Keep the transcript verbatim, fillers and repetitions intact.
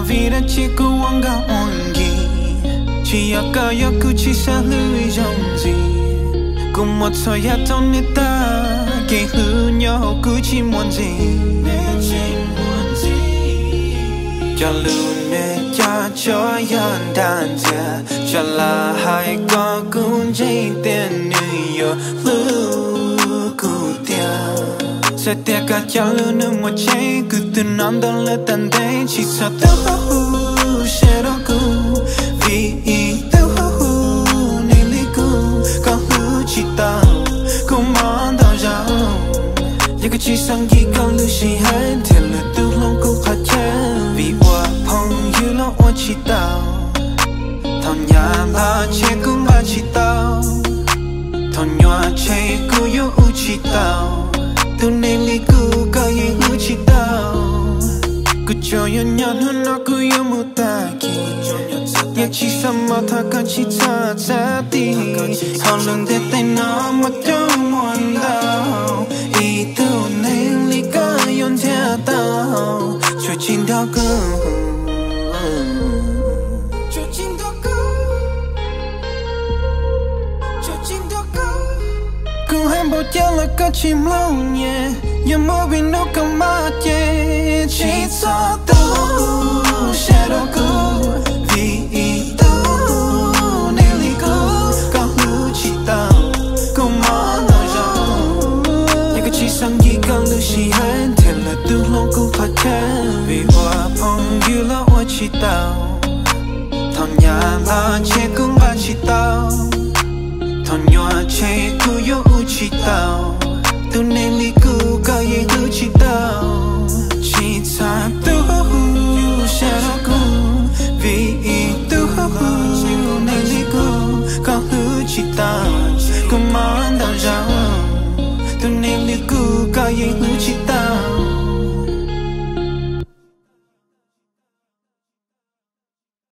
vida chỉ có uống gạo ổn gì chỉ ở cả yêu cứ chỉ xa lưỡi dòng gì cùng một thời gian trong nơi ta kể hư nhau cứ chỉ muốn gì cho luôn để cha cho yên đàn cha cho là hai con cũng dây tiền nữ yo lưu cụ tia sẽ tia cả cha luôn nước một trái cứ từ năm đó lên tận đây chỉ sợ tao hú sẽ đâu cụ vì tao hú nên lý cụ có hú chỉ tao cũng mong tao giàu giờ cái chỉ sang gì con lưu chỉ hết thì là tu lòng cụ khó chơi vì qua phong yêu lo oan chỉ tao thằng nhà là che cũng ba chỉ tao thằng nhỏ che cũng yêu u chỉ tao tu nên lý cụ có yêu u chỉ tao cứ cho yêu nhau hơn nó cứ yêu một ta kia ya chỉ sắm mà thà cả chỉ cha cha ti họ lần để tay nó mà cho muôn đau ý tu nên lý có yêu theo tao cho chính đó cơ cho chính đó cơ cho chính đó cơ cứ ham bao giờ là có chim lâu nhẹ giờ mơ vì nó cầm má chê chỉ cho tôi sẽ đâu cứ vì tôi nên lý cứ có hứa chỉ tao cũng mong nói rồi nhưng cái chỉ sang gì con lưu chỉ hết thì là tôi lòng cũng phải chết vì hoa phong yêu là hoa chỉ tao thằng nhà là che cũng ba chỉ tao thằng nhỏ che cũng yêu chỉ tao tôi nên lý cứ có gì hứa chỉ tao chỉ ta tôi sẽ đâu cũng vì tôi nên lý cứ có hứa chỉ tao cũng mong tao rằng tôi nên lý cứ có gì hứa chỉ tao